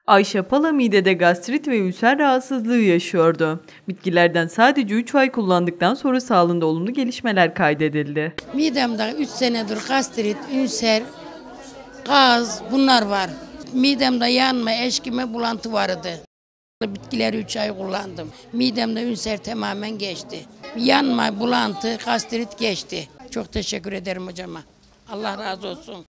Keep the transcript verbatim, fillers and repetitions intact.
Ayşe Pala midede gastrit ve ülser rahatsızlığı yaşıyordu. Bitkilerden sadece üç ay kullandıktan sonra sağlığında olumlu gelişmeler kaydedildi. Midemde üç senedir gastrit, ülser, gaz bunlar var. Midemde yanma, eşkime, bulantı vardı. Bitkileri üç ay kullandım. Midemde ülser tamamen geçti. Yanma, bulantı, gastrit geçti. Çok teşekkür ederim hocama. Allah razı olsun.